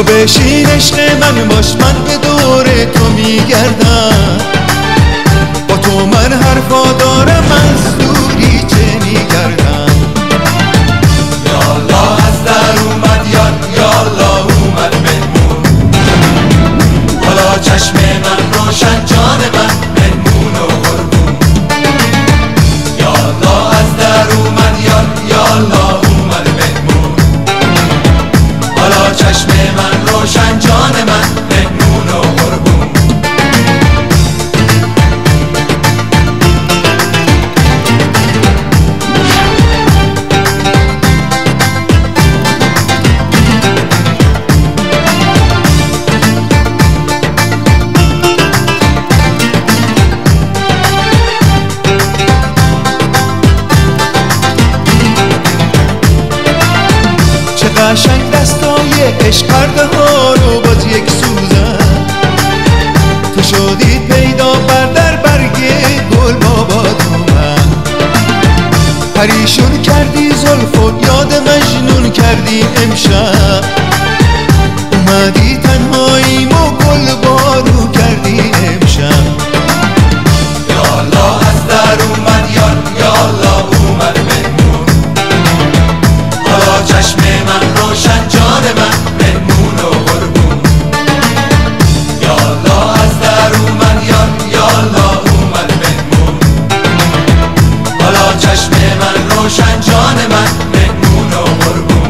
تو بشین عشق من باش، من به دور تو میگردم، با تو من حرفا دارم از دوری چه میگردم. یالا از در اومد یار، یالا اومد مهمون، حالا چشم من روشن جان من مهمون و قربون. یالا از در اومد یار، یالا اومد مهمون، حالا چشم من روشن جان من مهمون و قربون. قشنگ دستای عشق کرده ها رو باز یک سوزن، تو شدی پیدا بر در برگ گل بابات من، پریشون کردی زلفت یاد مجنون کردی امشب، اومدی تنهاییم و گل بارو کردی امشب. یالا از در اومد یار، یالا اومد مهمون، حالا چشم من روشن جان من مهمون و قربون. یالا از در اومد یار، یالا اومد مهمون، حالا چشم من روشن جان من مهمون و قربون.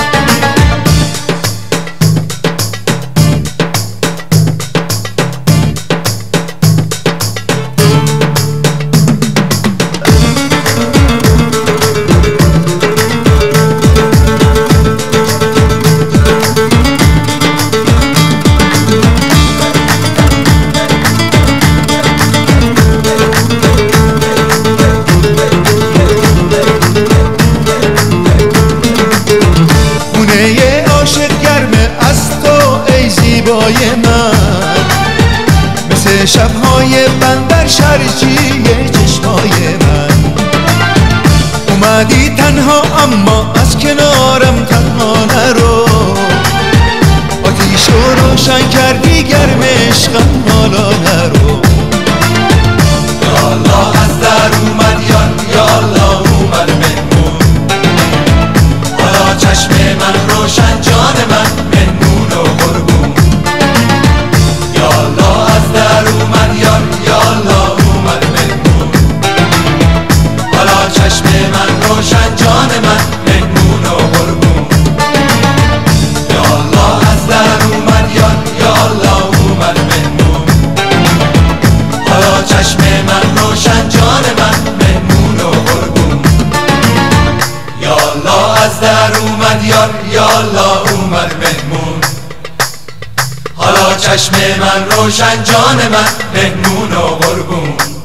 من مثل شبهای بندر شرجیه چشمای من، اومدی تنها اما از کنارم تنها نرو، آتیش رو روشن کردی گرم عشقم حالا نرو. یالا از در اومد یار، یالا اومد مهمون، حالا چشم من روشن جان من مهمون و قربون. یالا از در اومد یار، یالا اومد مهمون، حالا چشم من روشن جان من مهمون و قربون. یالا از در اومد یار، یالا اومد مهمون، حالا چشم من روشن جان من مهمون و قربون. یالا از در اومد یار، یالا اومد مهمون، حالا چشم من روشن جان من مهمون و قربون.